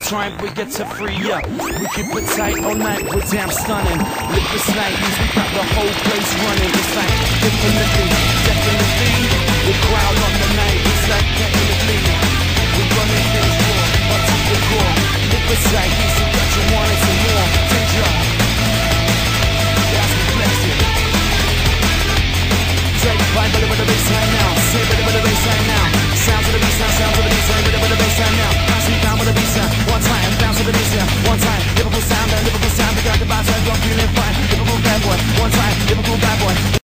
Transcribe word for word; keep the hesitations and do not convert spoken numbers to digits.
time we get to free up. We keep it tight all night, we're damn stunning. Live this night, we got the whole place running. It's like definitely, definitely. The crowd on the night, it's like definitely. We're running things raw, up to the core. Live this night, easy, got you wanting some more. Danger. That's reflection. Take five, but the bass right now. Say, but the bass right now. Sounds of the beat, sound, sounds of the beat, say, but the bass right now. Pass me down with the beat sound. One time, bounce with the beat sound. One time, Liverpool sound, Liverpool sound. We got the vibes, I'm feeling fine. Liverpool bad boy. One time, Liverpool bad boy.